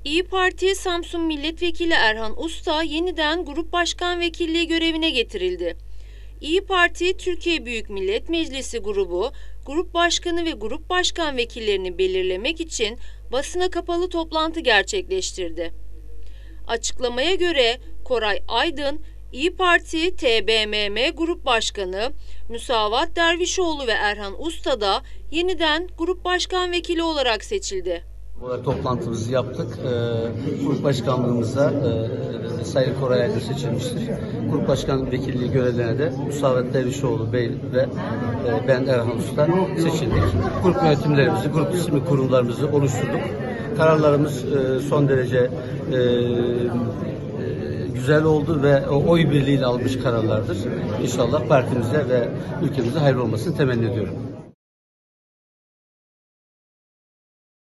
İYİ Parti Samsun Milletvekili Erhan Usta yeniden Grup Başkan Vekilliği görevine getirildi. İYİ Parti Türkiye Büyük Millet Meclisi grubu, Grup Başkanı ve Grup Başkan Vekillerini belirlemek için basına kapalı toplantı gerçekleştirdi. Açıklamaya göre Koray Aydın, İYİ Parti TBMM Grup Başkanı, Müsavat Dervişoğlu ve Erhan Usta da yeniden Grup Başkan Vekili olarak seçildi. Bu toplantımızı yaptık. Grup başkanlığımıza Sayın Koray Aydın seçilmiştir. Grup başkan vekilliği görevlerine de Musavat Dervişoğlu Bey ve ben Erhan Usta seçildik. Grup yönetimlerimizi, grup ismi kurumlarımızı oluşturduk. Kararlarımız son derece güzel oldu ve oy birliğiyle almış kararlardır. İnşallah partimize ve ülkemize hayırlı olmasını temenni ediyorum.